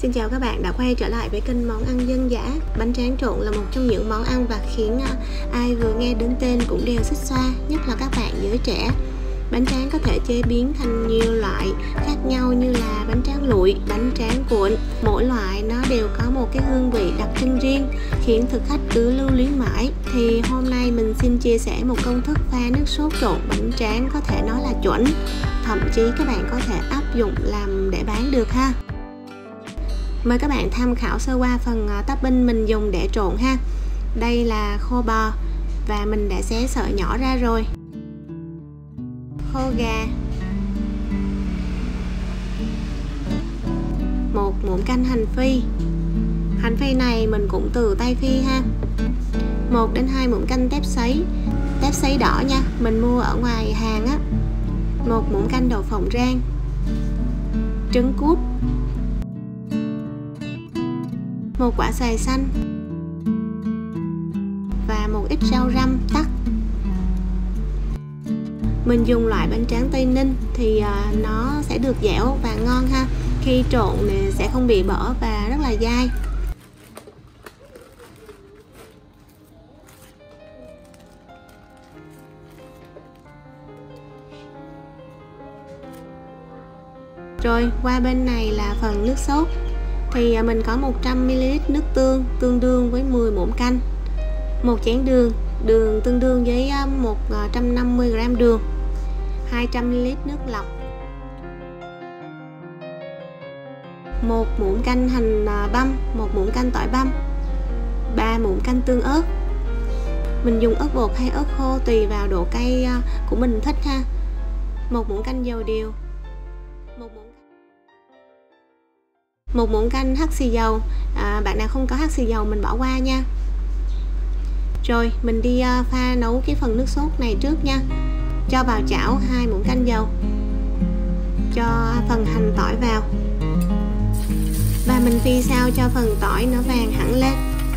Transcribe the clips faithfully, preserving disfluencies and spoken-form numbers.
Xin chào các bạn đã quay trở lại với kênh món ăn dân dã. Bánh tráng trộn là một trong những món ăn và khiến ai vừa nghe đến tên cũng đều xích xoa, nhất là các bạn giới trẻ. Bánh tráng có thể chế biến thành nhiều loại khác nhau như là bánh tráng lụi, bánh tráng cuộn. Mỗi loại nó đều có một cái hương vị đặc trưng riêng, khiến thực khách cứ lưu luyến mãi. Thì hôm nay mình xin chia sẻ một công thức pha nước sốt trộn bánh tráng có thể nói là chuẩn. Thậm chí các bạn có thể áp dụng làm để bán được ha. Mời các bạn tham khảo sơ qua phần topping mình dùng để trộn ha. Đây là khô bò và mình đã xé sợi nhỏ ra rồi. Khô gà, một muỗng canh hành phi. Hành phi này mình cũng từ Tây Phi ha. Một đến hai muỗng canh tép sấy. Tép sấy đỏ nha, mình mua ở ngoài hàng á. Một muỗng canh đậu phộng rang. Trứng cút. Một quả xoài xanh và một ít rau răm tắc. Mình dùng loại bánh tráng Tây Ninh thì nó sẽ được dẻo và ngon ha. Khi trộn thì sẽ không bị bở và rất là dai. Rồi qua bên này là phần nước sốt. Thì mình có một trăm mi li lít nước tương tương đương với mười muỗng canh, một chén đường, đường tương đương với một trăm năm mươi gam đường, hai trăm mi li lít nước lọc, một muỗng canh hành băm, một muỗng canh tỏi băm, ba muỗng canh tương ớt. Mình dùng ớt bột hay ớt khô tùy vào độ cay của mình thích ha. Một muỗng canh dầu điều, một muỗng một muỗng canh hắc xì dầu. À, bạn nào không có hắc xì dầu mình bỏ qua nha. Rồi mình đi uh, pha nấu cái phần nước sốt này trước nha. Cho vào chảo hai muỗng canh dầu, cho phần hành tỏi vào và mình phi sao cho phần tỏi nó vàng hẳn lên.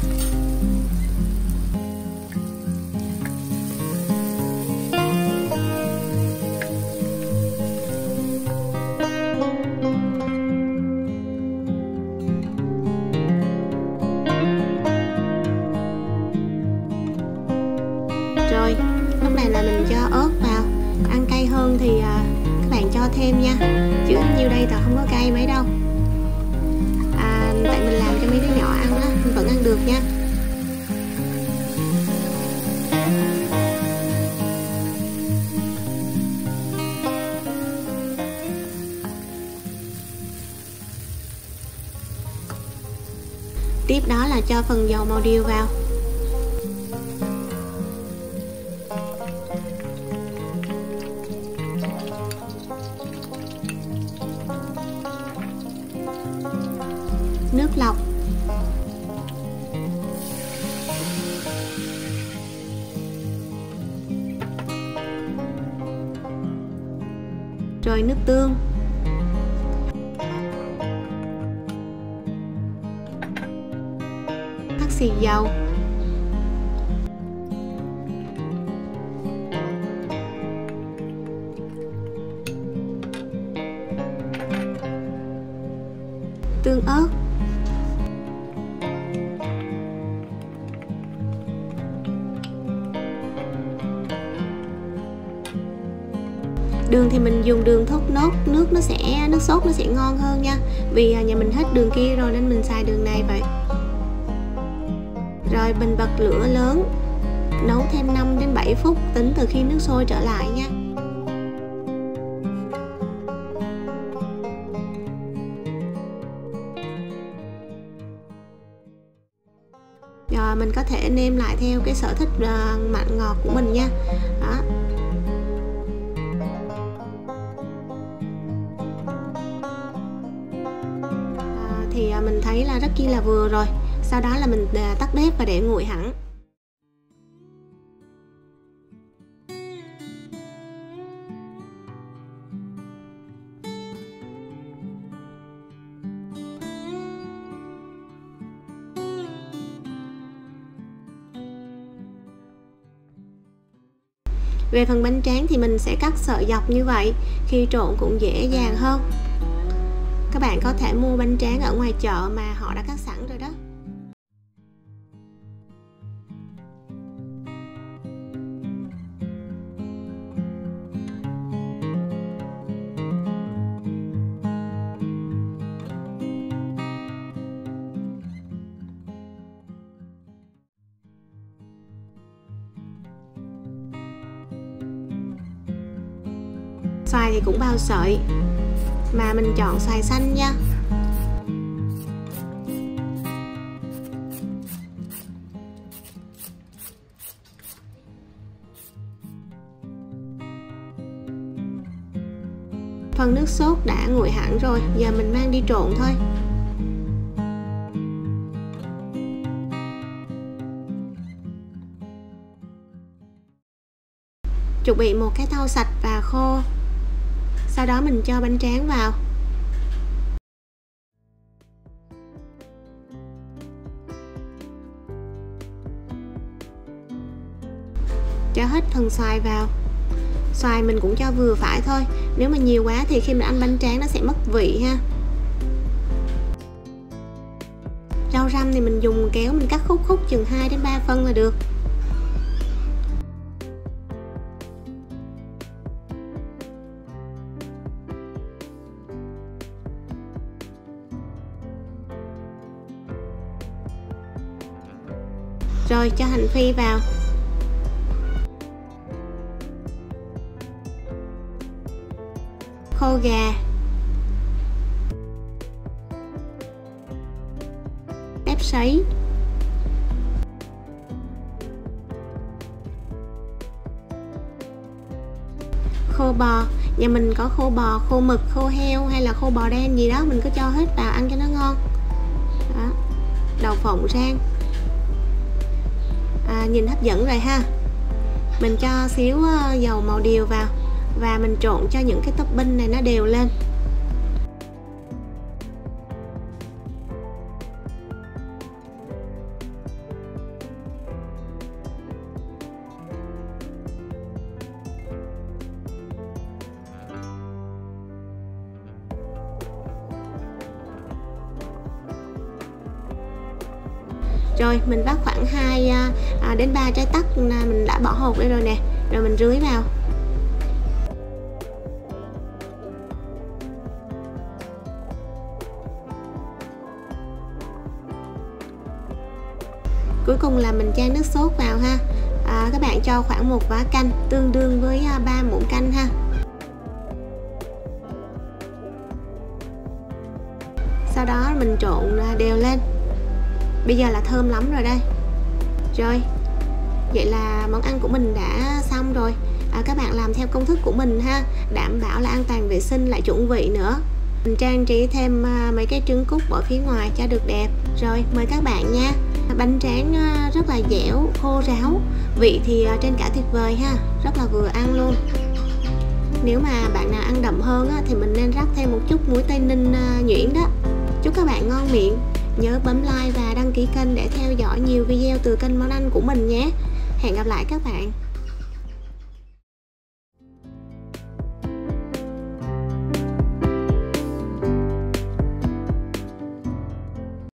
Rồi lúc này là mình cho ớt vào. Ăn cay hơn thì à, các bạn cho thêm nha, chứ nhiêu đây tao không có cay mấy đâu. À, tại mình làm cho mấy đứa nhỏ ăn á, mình vẫn ăn được nha. Tiếp đó là cho phần dầu màu điều vào. Nước lọc, rồi nước tương, hắc xì dầu, tương ớt, đường thì mình dùng đường thốt nốt, nước nó sẽ nước sốt nó sẽ ngon hơn nha. Vì nhà mình hết đường kia rồi nên mình xài đường này vậy. Rồi mình bật lửa lớn, nấu thêm năm đến bảy phút tính từ khi nước sôi trở lại nha. Rồi mình có thể nêm lại theo cái sở thích mặn ngọt của mình nha. Đó. Thì mình thấy là rất chi là vừa rồi. Sau đó là mình tắt bếp và để nguội hẳn. Về phần bánh tráng thì mình sẽ cắt sợi dọc như vậy, khi trộn cũng dễ dàng hơn. Các bạn bạn có thể mua bánh tráng ở ngoài chợ mà họ đã cắt sẵn rồi đó. Xoài thì cũng bao sợi, mà mình chọn xoài xanh nha. Phần nước sốt đã nguội hẳn rồi, giờ mình mang đi trộn thôi. Chuẩn bị một cái thau sạch và khô. Sau đó mình cho bánh tráng vào. Cho hết phần xoài vào. Xoài mình cũng cho vừa phải thôi, nếu mà nhiều quá thì khi mình ăn bánh tráng nó sẽ mất vị ha. Rau răm thì mình dùng kéo mình cắt khúc khúc chừng hai đến ba phân là được. Rồi cho hành phi vào. Khô gà. Tép sấy. Khô bò, nhà mình có khô bò, khô mực, khô heo hay là khô bò đen gì đó mình cứ cho hết vào ăn cho nó ngon. Đó. Đậu phộng rang. À, nhìn hấp dẫn rồi ha. Mình cho xíu dầu màu điều vào và mình trộn cho những cái topping này nó đều lên. Rồi mình vắt khoảng hai đến ba trái tắc mình đã bỏ hột đây rồi nè, rồi mình rưới vào. Cuối cùng là mình chan nước sốt vào ha. À, các bạn cho khoảng một vá canh tương đương với ba muỗng canh ha. Sau đó mình trộn đều lên. Bây giờ là thơm lắm rồi đây. Rồi, vậy là món ăn của mình đã xong rồi. À, các bạn làm theo công thức của mình ha, đảm bảo là an toàn vệ sinh lại chuẩn vị nữa. Mình trang trí thêm mấy cái trứng cút ở phía ngoài cho được đẹp. Rồi, mời các bạn nha. Bánh tráng rất là dẻo, khô ráo, vị thì trên cả tuyệt vời ha, rất là vừa ăn luôn. Nếu mà bạn nào ăn đậm hơn thì mình nên rắc thêm một chút muối Tây Ninh nhuyễn đó. Chúc các bạn ngon miệng. Nhớ bấm like và đăng ký kênh để theo dõi nhiều video từ kênh món ăn của mình nhé. Hẹn gặp lại các bạn.